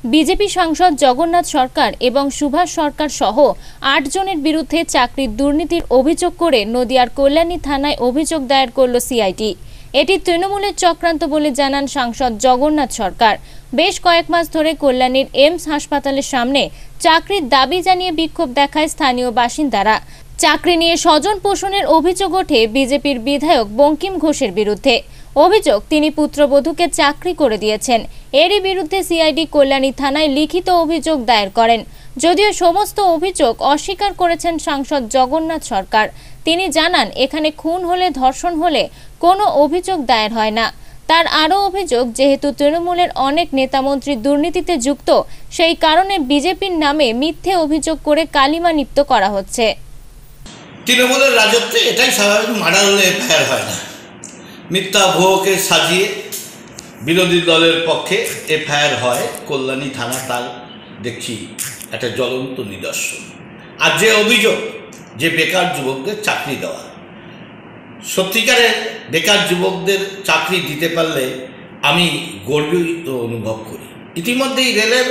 BJP সাংসদ জগন্নাথ সরকার এবং সুভাষ সরকার সহ ৮ জনের বিরুদ্ধে চাকরির দুর্নীতির অভিযোগ করে নদিয়ার কল্যাণী থানায় অভিযোগ দায়ের করল সিআইডি। এটি তৃণমূলের চক্রান্ত বলে জানান সাংসদ জগন্নাথ সরকার। বেশ কয়েক মাস ধরে কল্যাণীর এমস হাসপাতালের সামনে চাকরির দাবি জানিয়ে বিক্ষোভ দেখায় স্থানীয় বাসিন্দারা। চাকরি নিয়ে স্বজন পোষণের অভিযোগ ওঠে বিজেপির বিধায়ক বঙ্কিম ঘোষের বিরুদ্ধে। অভিযোগ, তিনি পুত্রবধূকে চাকরি করে দিয়েছেন। এরই বিরুদ্ধে সিআইডি কল্যাণী থানায় লিখিত অভিযোগ দায়ের করেন। যদিও সমস্ত অভিযোগ অস্বীকার করেছেন সাংসদ জগন্নাথ সরকার। তিনি জানান, এখানে খুন হলে, ধর্ষণ হলে কোনো অভিযোগ দায়ের হয় না। তার আরও অভিযোগ, যেহেতু তৃণমূলের অনেক নেতামন্ত্রী দুর্নীতিতে যুক্ত, সেই কারণে বিজেপির নামে মিথ্যে অভিযোগ করে কালিমালিপ্ত করা হচ্ছে। তৃণমূলের রাজত্বে এটাই স্বাভাবিক, মার্ডার হলে এফআইআর হয় না। মিথ্যা ভুয়োকে সাজিয়ে বিরোধী দলের পক্ষে এফআইআর হয়। কল্যাণী থানা তার দেখছি একটা জ্বলন্ত নিদর্শন। আর যে অভিযোগ যে বেকার যুবকদের চাকরি দেওয়া, সত্যিকারের বেকার যুবকদের চাকরি দিতে পারলে আমি গর্বিত অনুভব করি। ইতিমধ্যেই রেলের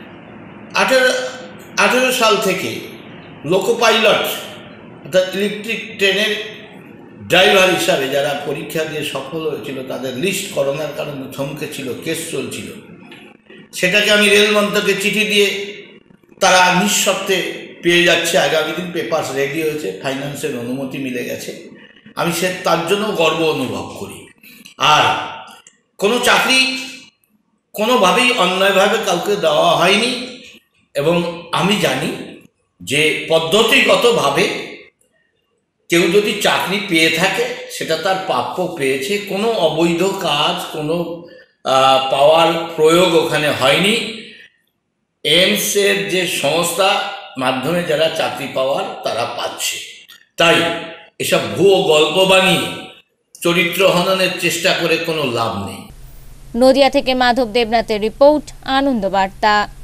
18 সাল থেকে লোকো পাইলট অর্থাৎ ইলেকট্রিক ট্রেনের ড্রাইভার হিসাবে যারা পরীক্ষা দিয়ে সফল হয়েছিল তাদের লিস্ট করোনার কারণে থমকে ছিল, কেস চলছিল। সেটাকে আমি রেল মন্ত্রকে চিঠি দিয়ে তারা নিঃশর্তে পেয়ে যাচ্ছে। আগামী দিন পেপারস রেডি হয়েছে, ফাইন্যান্সের অনুমতি মিলে গেছে। আমি তার জন্য গর্ব অনুভব করি। আর কোনো চাকরি কোনোভাবেই অন্যায়ভাবে কাউকে দেওয়া হয়নি। এবং আমি জানি যে পদ্ধতিগতভাবে কেউ যদি চাকরি পেয়ে থাকে সেটা তার প্রাপ্য পেয়েছে। কোনো অবৈধ কাজ, কোনো পাওয়ার প্রয়োগ ওখানে হয়নি। এমসের যে সংস্থা মাধ্যমে যারা চাকরি পাওয়ার তারা পাচ্ছে। তাই এসব ভুয়ো গল্প বানিয়ে চরিত্র হননের চেষ্টা করে কোনো লাভ নেই। নদিয়া থেকে মাধব দেবনাথের রিপোর্ট, আনন্দ বার্তা।